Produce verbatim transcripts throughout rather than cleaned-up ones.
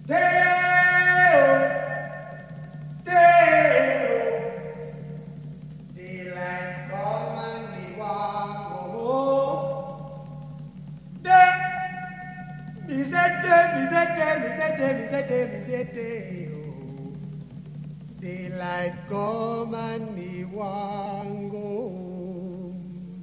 Day-o, day-o, daylight come and me want go home. Day, me say day, me say day, me say day, me say day, me say day-o. Daylight come and me want go home.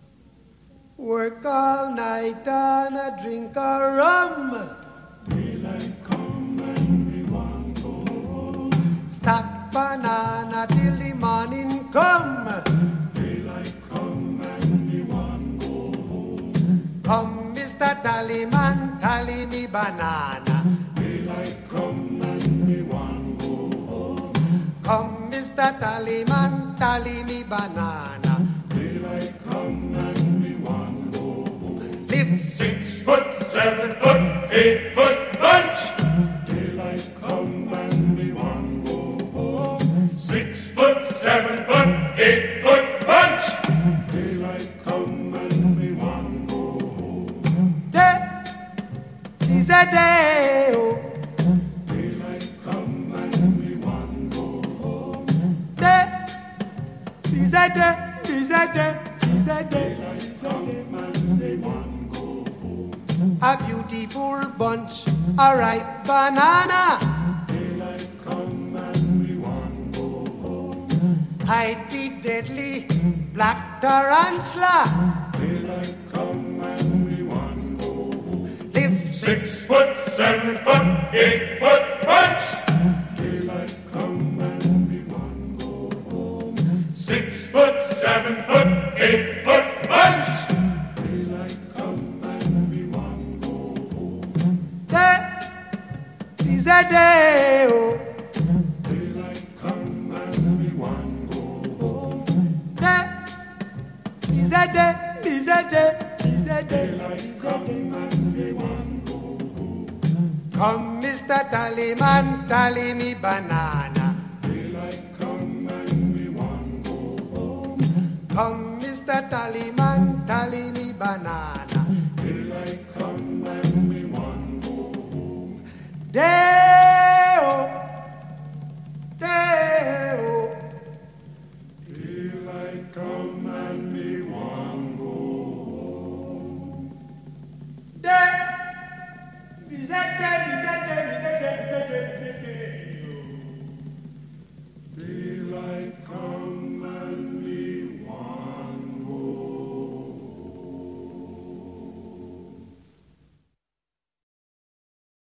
Work all night and a drink a rum. Daylight come and me want go home. Stack banana till the morning come. Daylight come and me want go home. Come, Mister Tallyman, tally me banana. Daylight come and me want go home. Come, Mister Tallyman, tally me banana. Daylight come and me want go home. Live Six foot, seven foot, eight foot bunch. Daylight come and me want go home. Six foot, seven foot, eight foot bunch. Daylight come and me want go home. day, is a day, oh. Daylight come and me want go home. Day, is a day, is a day, is a day, Daylight is a come day. and me want go home. A beautiful bunch, a ripe banana. Daylight come and me want go home. Hide the deadly black tarantula. Daylight come and me want go home. Live Six foot, seven foot, eight foot bunch. Daylight come and me want go home. Six foot, seven foot, eight foot bunch. Daylight come and me want go home. day, is a day, oh. Daylight come and me want go home. Day, is a day, is a day, is a day, Daylight is a come day. and me want go home. Come, Mister Tallyman, tally me banana. Daylight come and me want go home. Come, Mister Tallyman, tally me banana. Daylight come and me want go home. Day-o, day-o, Daylight come and me want go home. day, is a day,